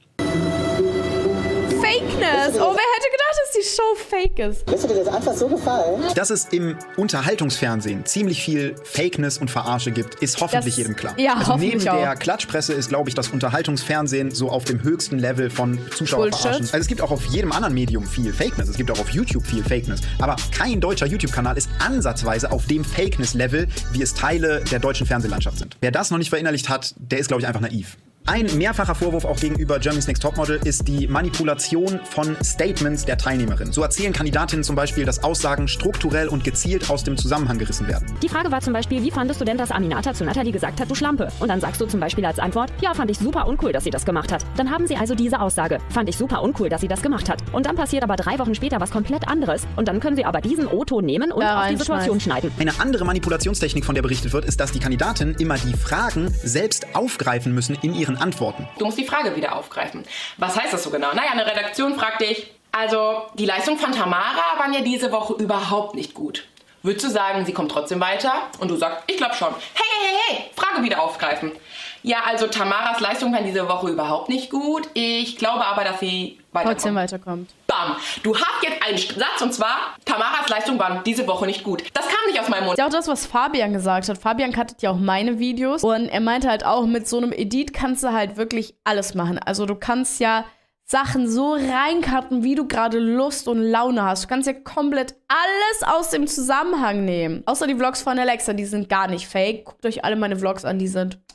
Fakeness! Oh, wer hätte gedacht, dass die Show fake ist? Ist dir das einfach so gefallen? Dass es im Unterhaltungsfernsehen ziemlich viel Fakeness und Verarsche gibt, ist hoffentlich Das- jedem klar. ja, also neben hoffentlich der auch. Klatschpresse ist, glaube ich, das Unterhaltungsfernsehen so auf dem höchsten Level von Zuschauerverarschen. Bullshit. Also es gibt auch auf jedem anderen Medium viel Fakeness. Es gibt auch auf YouTube viel Fakeness. Aber kein deutscher YouTube-Kanal ist ansatzweise auf dem Fakeness-Level, wie es Teile der deutschen Fernsehlandschaft sind. Wer das noch nicht verinnerlicht hat, der ist, glaube ich, einfach naiv. Ein mehrfacher Vorwurf auch gegenüber Germany's Next Topmodel ist die Manipulation von Statements der Teilnehmerin. So erzählen Kandidatinnen zum Beispiel, dass Aussagen strukturell und gezielt aus dem Zusammenhang gerissen werden. Die Frage war zum Beispiel, wie fandest du denn, dass Aminata zu Natalie gesagt hat, du Schlampe? Und dann sagst du zum Beispiel als Antwort, ja, fand ich super uncool, dass sie das gemacht hat. Dann haben sie also diese Aussage, fand ich super uncool, dass sie das gemacht hat. Und dann passiert aber drei Wochen später was komplett anderes. Und dann können sie aber diesen O-Ton nehmen und Da auf die Situation reinschmeißen. schneiden. Eine andere Manipulationstechnik, von der berichtet wird, ist, dass die Kandidatinnen immer die Fragen selbst aufgreifen müssen in ihren Antworten. Du musst die Frage wieder aufgreifen. Was heißt das so genau? Naja, eine Redaktion fragt dich, also die Leistung von Tamara waren ja diese Woche überhaupt nicht gut. Würdest du sagen, sie kommt trotzdem weiter? Und du sagst, ich glaube schon. Hey, hey, hey, hey, Frage wieder aufgreifen. Ja, also Tamaras Leistung war diese Woche überhaupt nicht gut. Ich glaube aber, dass sie weiterkommt. Trotzdem weiterkommt. Bam! Du hast jetzt einen Satz und zwar, Tamaras Leistung war diese Woche nicht gut. Das kam nicht aus meinem Mund. Ja, auch das, was Fabian gesagt hat. Fabian cuttet ja auch meine Videos. Und er meinte halt auch, mit so einem Edit kannst du halt wirklich alles machen. Also du kannst ja Sachen so reincutten, wie du gerade Lust und Laune hast. Du kannst ja komplett alles aus dem Zusammenhang nehmen. Außer die Vlogs von Alexa, die sind gar nicht fake. Guckt euch alle meine Vlogs an, die sind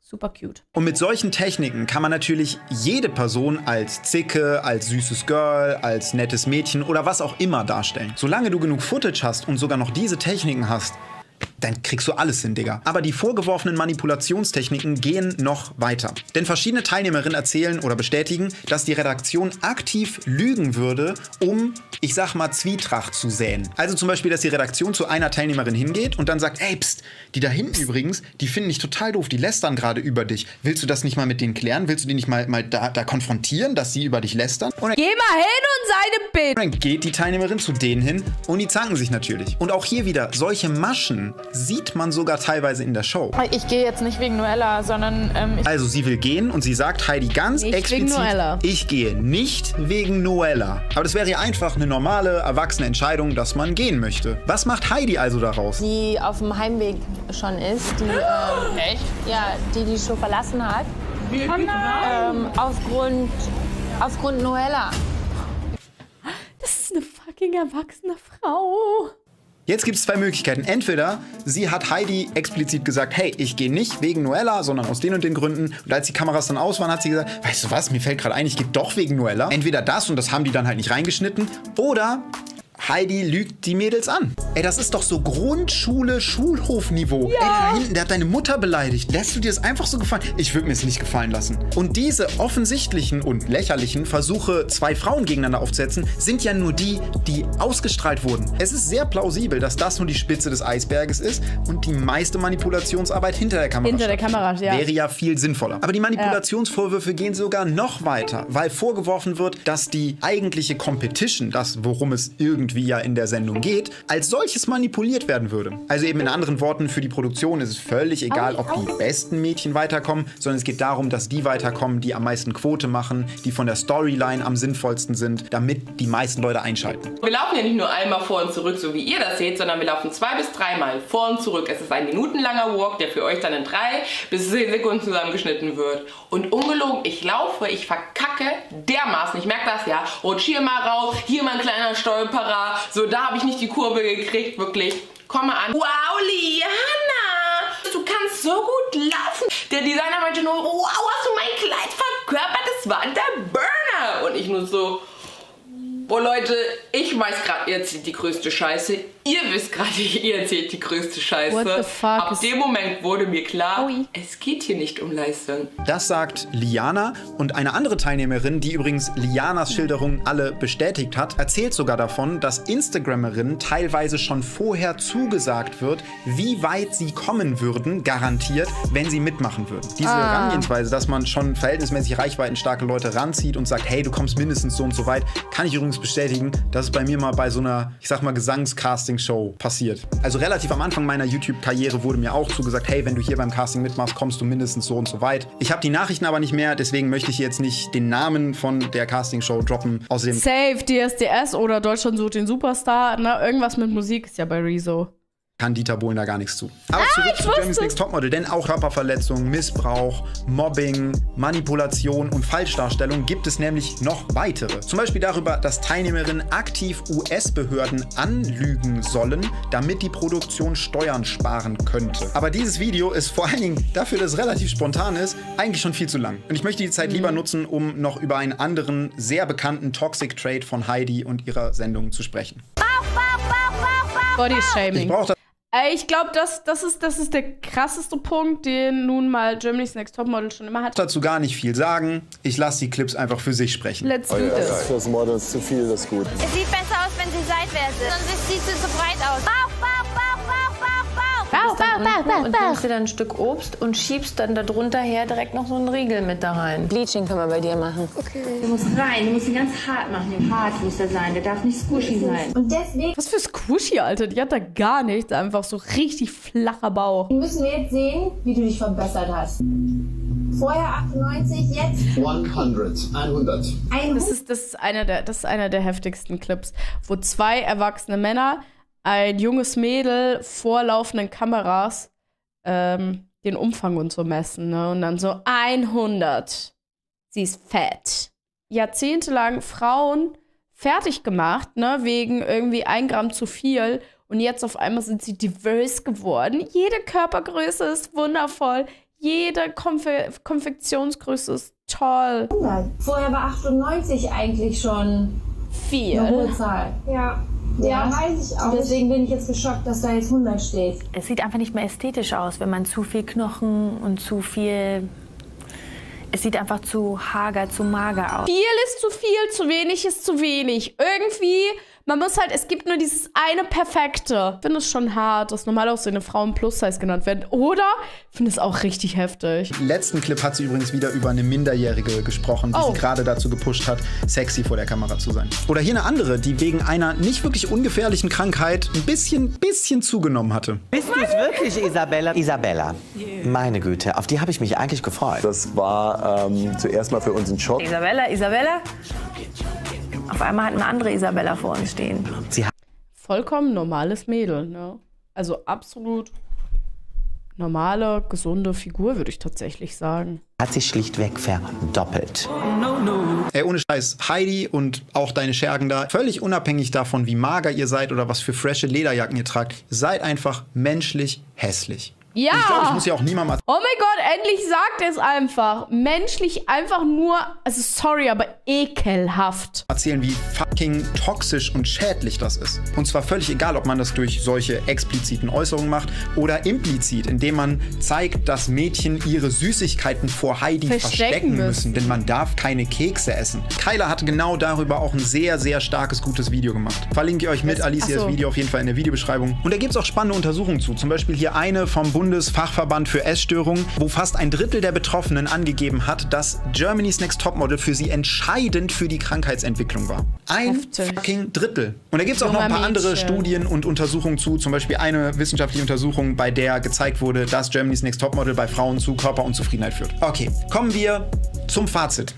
Super cute. Und mit solchen Techniken kann man natürlich jede Person als Zicke, als süßes Girl, als nettes Mädchen oder was auch immer darstellen. Solange du genug Footage hast und sogar noch diese Techniken hast, dann kriegst du alles hin, Digga. Aber die vorgeworfenen Manipulationstechniken gehen noch weiter. Denn verschiedene Teilnehmerinnen erzählen oder bestätigen, dass die Redaktion aktiv lügen würde, um, ich sag mal, Zwietracht zu säen. Also zum Beispiel, dass die Redaktion zu einer Teilnehmerin hingeht und dann sagt, ey, pst, die da hinten übrigens, die finden dich total doof, die lästern gerade über dich. Willst du das nicht mal mit denen klären? Willst du die nicht mal, mal da, da konfrontieren, dass sie über dich lästern? Und Geh mal hin und sei eine Bitch! Dann geht die Teilnehmerin zu denen hin und die zanken sich natürlich. Und auch hier wieder, solche Maschen sieht man sogar teilweise in der Show. Ich gehe jetzt nicht wegen Noella, sondern... Ähm, ich also sie will gehen und sie sagt Heidi ganz nicht explizit, wegen Noella. Ich gehe nicht wegen Noella. Aber das wäre ja einfach eine normale, erwachsene Entscheidung, dass man gehen möchte. Was macht Heidi also daraus? Die auf dem Heimweg schon ist, die, ähm, Echt? ja, die die Show verlassen hat. Oh ähm, aufgrund, aufgrund Noella. Das ist eine fucking erwachsene Frau. Jetzt gibt es zwei Möglichkeiten. Entweder sie hat Heidi explizit gesagt, hey, ich gehe nicht wegen Noella, sondern aus den und den Gründen. Und als die Kameras dann aus waren, hat sie gesagt, weißt du was, mir fällt gerade ein, ich gehe doch wegen Noella. Entweder das und das haben die dann halt nicht reingeschnitten. Oder Heidi lügt die Mädels an. Ey, das ist doch so Grundschule, Schulhofniveau. Ja. Ey, da hinten, der hat deine Mutter beleidigt. Lässt du dir das einfach so gefallen? Ich würde mir es nicht gefallen lassen. Und diese offensichtlichen und lächerlichen Versuche, zwei Frauen gegeneinander aufzusetzen, sind ja nur die, die ausgestrahlt wurden. Es ist sehr plausibel, dass das nur die Spitze des Eisberges ist und die meiste Manipulationsarbeit hinter der Kamera Hinter der Kamera, ja. Wäre ja viel sinnvoller. Aber die Manipulationsvorwürfe ja. gehen sogar noch weiter, weil vorgeworfen wird, dass die eigentliche Competition, das, worum es irgendwie wie ja in der Sendung geht, als solches manipuliert werden würde. Also eben in anderen Worten, für die Produktion ist es völlig egal, ob die besten Mädchen weiterkommen, sondern es geht darum, dass die weiterkommen, die am meisten Quote machen, die von der Storyline am sinnvollsten sind, damit die meisten Leute einschalten. Wir laufen ja nicht nur einmal vor und zurück, so wie ihr das seht, sondern wir laufen zwei bis dreimal vor und zurück. Es ist ein minutenlanger Walk, der für euch dann in drei bis zehn Sekunden zusammengeschnitten wird. Und ungelogen, ich laufe, ich verkacke dermaßen, ich merke das ja, rutsch hier mal raus, hier mal ein kleiner Stolperer. So, da habe ich nicht die Kurve gekriegt, wirklich. Komm mal an. Wow, Liana! Du kannst so gut laufen. Der Designer meinte nur, wow, hast du mein Kleid verkörpert? Das war der Burner. Und ich nur so, boah Leute, ich weiß gerade, ihr erzählt die größte Scheiße. Ihr wisst gerade, ihr erzählt die größte Scheiße. What the fuck? Ab dem Moment wurde mir klar, Oi. es geht hier nicht um Leistung. Das sagt Liana und eine andere Teilnehmerin, die übrigens Lianas Schilderungen alle bestätigt hat, erzählt sogar davon, dass Instagramerinnen teilweise schon vorher zugesagt wird, wie weit sie kommen würden, garantiert, wenn sie mitmachen würden. Diese ah. Herangehensweise, dass man schon verhältnismäßig reichweitenstarke Leute ranzieht und sagt, hey, du kommst mindestens so und so weit, kann ich übrigens bestätigen, dass es bei mir mal bei so einer, ich sag mal, Gesangscasting Show passiert. Also relativ am Anfang meiner YouTube-Karriere wurde mir auch zugesagt, hey, wenn du hier beim Casting mitmachst, kommst du mindestens so und so weit. Ich habe die Nachrichten aber nicht mehr, deswegen möchte ich jetzt nicht den Namen von der Casting-Show droppen. Außerdem Safe, D S D S oder Deutschland sucht den Superstar, ne? Irgendwas mit Musik ist ja bei Rezo. Kann Dieter Bohlen da gar nichts zu. Aber ah, zurück zu Germany's Next Topmodel, denn auch Körperverletzung, Missbrauch, Mobbing, Manipulation und Falschdarstellung gibt es nämlich noch weitere. Zum Beispiel darüber, dass Teilnehmerinnen aktiv U S-Behörden anlügen sollen, damit die Produktion Steuern sparen könnte. Aber dieses Video ist vor allen Dingen dafür, dass es relativ spontan ist, eigentlich schon viel zu lang. Und ich möchte die Zeit lieber nutzen, um noch über einen anderen, sehr bekannten Toxic Trait von Heidi und ihrer Sendung zu sprechen. Body-Shaming. Ich brauche das. Ich glaube, das, das, ist, das ist der krasseste Punkt, den nun mal Germany's Next Topmodel schon immer hat. Dazu gar nicht viel sagen. Ich lasse die Clips einfach für sich sprechen. Let's do oh, ja, this. Das fürs Model ist zu viel, das ist gut. Es sieht besser aus, wenn sie seitwärts ist. Sonst sieht sie zu breit aus. Bauch, Bauch, Bauch, Bauch, Bauch, Bauch. Bauch, Bauch, Bauch, Bauch, und nimmst dir dann ein Stück Obst und schiebst dann da drunter her direkt noch so einen Riegel mit da rein. Bleaching können wir bei dir machen. Okay. Du musst rein, du musst ihn ganz hart machen. Hart muss er sein, der darf nicht squishy sein. Und deswegen... Was für Squishy, Alter? Die hat da gar nichts. Einfach so richtig flacher Bauch. Müssen wir jetzt sehen, wie du dich verbessert hast. Vorher achtundneunzig, jetzt hundert. hundert. Das ist, das, ist einer der, das ist einer der heftigsten Clips, wo zwei erwachsene Männer ein junges Mädel vor laufenden Kameras ähm, den Umfang und so messen. Ne? Und dann so hundert. Sie ist fett. Jahrzehntelang Frauen fertig gemacht, ne? Wegen irgendwie ein Gramm zu viel. Und jetzt auf einmal sind sie diverse geworden. Jede Körpergröße ist wundervoll. Jede Konfe Konfektionsgröße ist toll. Vorher war achtundneunzig eigentlich schon viel. Eine hohe Zahl. Ja. Ja, ja, weiß ich auch. Deswegen bin ich jetzt geschockt, dass da jetzt hundert steht. Es sieht einfach nicht mehr ästhetisch aus, wenn man zu viel Knochen und zu viel... Es sieht einfach zu hager, zu mager aus. Viel ist zu viel, zu wenig ist zu wenig. Irgendwie, man muss halt, es gibt nur dieses eine Perfekte. Ich finde es schon hart, dass normal auch so eine Frauen Plus-Size genannt werden. Oder? Ich finde es auch richtig heftig. Im letzten Clip hat sie übrigens wieder über eine Minderjährige gesprochen, die oh. sie gerade dazu gepusht hat, sexy vor der Kamera zu sein. Oder hier eine andere, die wegen einer nicht wirklich ungefährlichen Krankheit ein bisschen, bisschen zugenommen hatte. Bist du es wirklich, Isabella? Isabella, meine Güte, auf die habe ich mich eigentlich gefreut. Das war ähm, zuerst mal für uns ein Schock. Isabella, Isabella. Auf einmal hat eine andere Isabella vor uns stehen. Sie hat vollkommen normales Mädel, ne? Also absolut normale, gesunde Figur, würde ich tatsächlich sagen. Hat sich schlichtweg verdoppelt. Ey, ohne Scheiß, Heidi und auch deine Schergen da, völlig unabhängig davon, wie mager ihr seid oder was für frische Lederjacken ihr tragt, seid einfach menschlich hässlich. Ja! Ich glaube, ich muss ja auch niemandem... Oh mein Gott, endlich sagt er es einfach. Menschlich einfach nur, also sorry, aber ekelhaft. Erzählen, wie fucking toxisch und schädlich das ist. Und zwar völlig egal, ob man das durch solche expliziten Äußerungen macht oder implizit, indem man zeigt, dass Mädchen ihre Süßigkeiten vor Heidi verstecken, verstecken müssen. müssen. Denn man darf keine Kekse essen. Kyla hat genau darüber auch ein sehr, sehr starkes, gutes Video gemacht. Verlinke ich euch mit Alicias Video auf jeden Fall in der Videobeschreibung. Und da gibt es auch spannende Untersuchungen zu. Zum Beispiel hier eine vom Bundesfachverband für Essstörungen, wo fast ein Drittel der Betroffenen angegeben hat, dass Germany's Next Topmodel für sie entscheidend für die Krankheitsentwicklung war. Ein Heftig. fucking Drittel. Und da gibt es auch noch ein paar andere Studien und Untersuchungen zu, zum Beispiel eine wissenschaftliche Untersuchung, bei der gezeigt wurde, dass Germany's Next Topmodel bei Frauen zu Körperunzufriedenheit führt. Okay, kommen wir zum Fazit.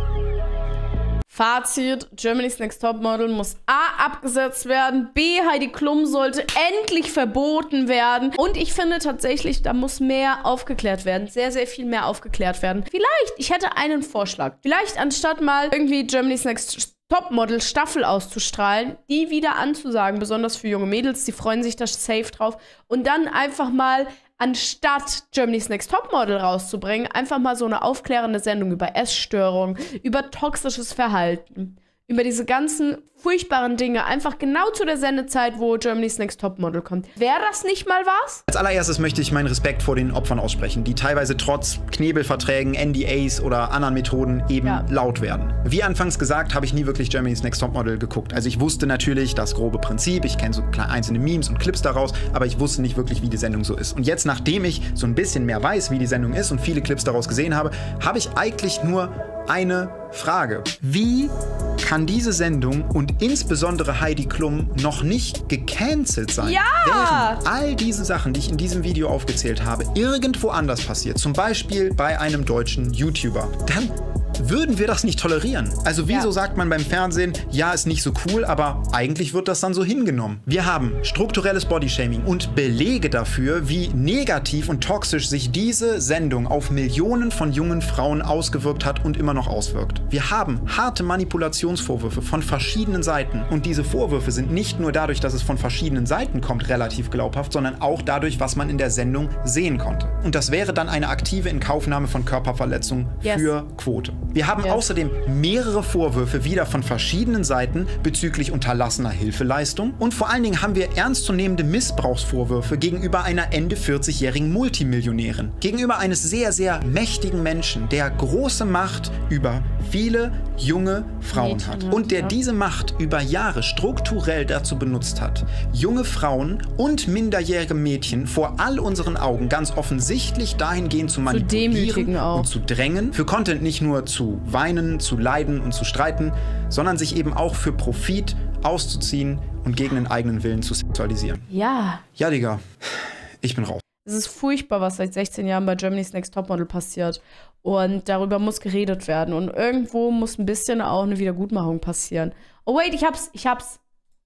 Fazit, Germany's Next Topmodel muss A, abgesetzt werden, B, Heidi Klum sollte endlich verboten werden und ich finde tatsächlich, da muss mehr aufgeklärt werden, sehr, sehr viel mehr aufgeklärt werden. Vielleicht, ich hätte einen Vorschlag, vielleicht anstatt mal irgendwie Germany's Next Topmodel Staffel auszustrahlen, die wieder anzusagen, besonders für junge Mädels, die freuen sich da safe drauf und dann einfach mal anstatt Germany's Next Topmodel rauszubringen, einfach mal so eine aufklärende Sendung über Essstörungen, über toxisches Verhalten, über diese ganzen furchtbaren Dinge, einfach genau zu der Sendezeit, wo Germany's Next Topmodel kommt. Wäre das nicht mal was? Als allererstes möchte ich meinen Respekt vor den Opfern aussprechen, die teilweise trotz Knebelverträgen, N D As oder anderen Methoden eben ja. laut werden. Wie anfangs gesagt, habe ich nie wirklich Germany's Next Topmodel geguckt. Also ich wusste natürlich das grobe Prinzip, ich kenne so einzelne Memes und Clips daraus, aber ich wusste nicht wirklich, wie die Sendung so ist. Und jetzt, nachdem ich so ein bisschen mehr weiß, wie die Sendung ist und viele Clips daraus gesehen habe, habe ich eigentlich nur eine Frage. Wie kann diese Sendung und insbesondere Heidi Klum noch nicht gecancelt sein, ja! während all diese Sachen, die ich in diesem Video aufgezählt habe, irgendwo anders passiert, zum Beispiel bei einem deutschen YouTuber, dann würden wir das nicht tolerieren. Also wieso ja. sagt man beim Fernsehen, ja, ist nicht so cool, aber eigentlich wird das dann so hingenommen. Wir haben strukturelles Bodyshaming und Belege dafür, wie negativ und toxisch sich diese Sendung auf Millionen von jungen Frauen ausgewirkt hat und immer noch auswirkt. Wir haben harte Manipulationsvorwürfe von verschiedenen Seiten und diese Vorwürfe sind nicht nur dadurch, dass es von verschiedenen Seiten kommt, relativ glaubhaft, sondern auch dadurch, was man in der Sendung sehen konnte. Und das wäre dann eine aktive Inkaufnahme von Körperverletzung yes. für Quote. Wir haben yes. außerdem mehrere Vorwürfe wieder von verschiedenen Seiten bezüglich unterlassener Hilfeleistung und vor allen Dingen haben wir ernstzunehmende Missbrauchsvorwürfe gegenüber einer Ende vierzig-jährigen Multimillionärin, gegenüber eines sehr, sehr mächtigen Menschen, der große Macht über viele junge Frauen Mädchen, hat und der ja. diese Macht über Jahre strukturell dazu benutzt hat, junge Frauen und minderjährige Mädchen vor all unseren Augen ganz offensichtlich dahingehend zu manipulieren zu und zu drängen, für Content nicht nur zu weinen, zu leiden und zu streiten, sondern sich eben auch für Profit auszuziehen und gegen den eigenen Willen zu sexualisieren. Ja. Ja, Digga, ich bin raus. Es ist furchtbar, was seit sechzehn Jahren bei Germany's Next Topmodel passiert. Und darüber muss geredet werden. Und irgendwo muss ein bisschen auch eine Wiedergutmachung passieren. Oh wait, ich hab's, ich hab's.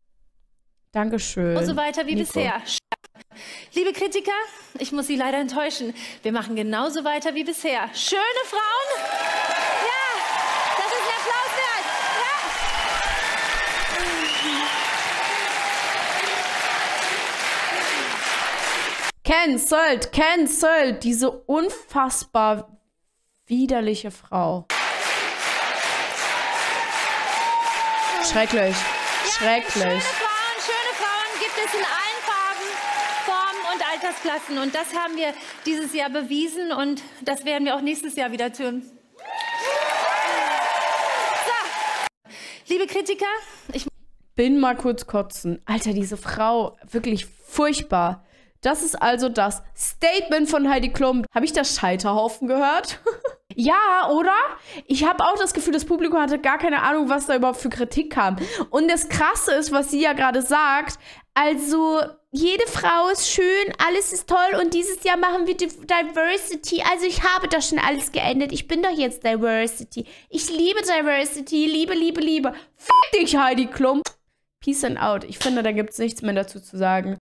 Dankeschön. Und so weiter wie Nico. bisher. Liebe Kritiker, ich muss Sie leider enttäuschen. Wir machen genauso weiter wie bisher. Schöne Frauen. Ja, das ist ein Applaus wert. Cancelled, cancelled. Diese unfassbar widerliche Frau. Schrecklich. Schrecklich. Schöne Frauen, schöne Frauen gibt es in allen Farben, Formen und Altersklassen. Und das haben wir dieses Jahr bewiesen und das werden wir auch nächstes Jahr wieder tun. So, liebe Kritiker, ich bin mal kurz kotzen. Alter, diese Frau, wirklich furchtbar. Das ist also das Statement von Heidi Klum. Habe ich das Scheiterhaufen gehört? Ja, oder? Ich habe auch das Gefühl, das Publikum hatte gar keine Ahnung, was da überhaupt für Kritik kam. Und das Krasse ist, was sie ja gerade sagt, also jede Frau ist schön, alles ist toll und dieses Jahr machen wir Diversity. Also ich habe das schon alles geändert. Ich bin doch jetzt Diversity. Ich liebe Diversity. Liebe, liebe, liebe. Fick dich, Heidi Klum. Peace and out. Ich finde, da gibt es nichts mehr dazu zu sagen.